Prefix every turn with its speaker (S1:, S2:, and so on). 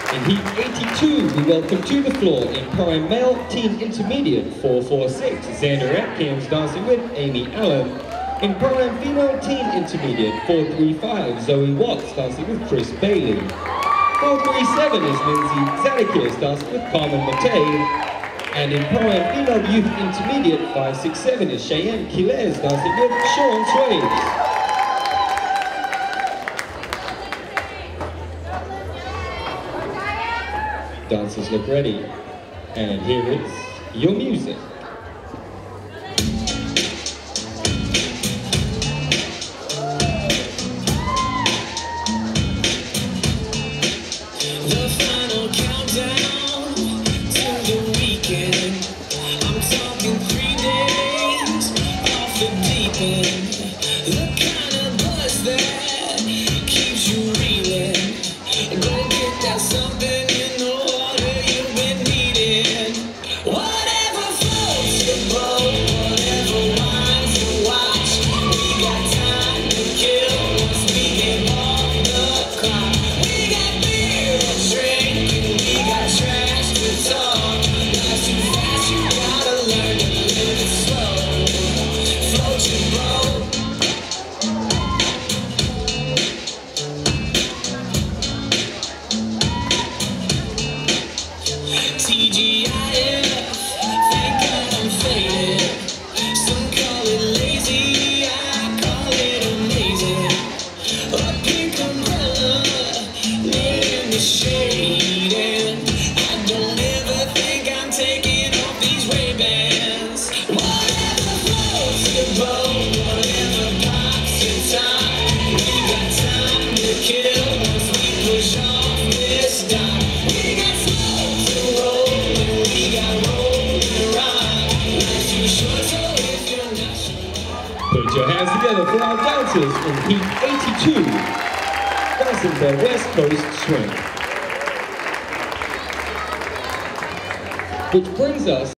S1: In Heat 82, we welcome to the floor in Prime Male Teen Intermediate 446, Xander Atkins dancing with Amy Allen. In Prime Female Teen Intermediate 435, Zoe Watts dancing with Chris Bailey. 437 is Lindsay Zadakis dancing with Carmen Matei. And in Prime Female Youth Intermediate 567 is Cheyenne Quiles dancing with Sean Swaves. Dancers look ready, and here is your music.
S2: The final countdown to the weekend. I'm talking 3 days off the deep end. The kind of buzz that keeps you reeling. Go get that something.
S1: Put your hands together for our dancers in Heat 82, dancing their West Coast swing. Which brings us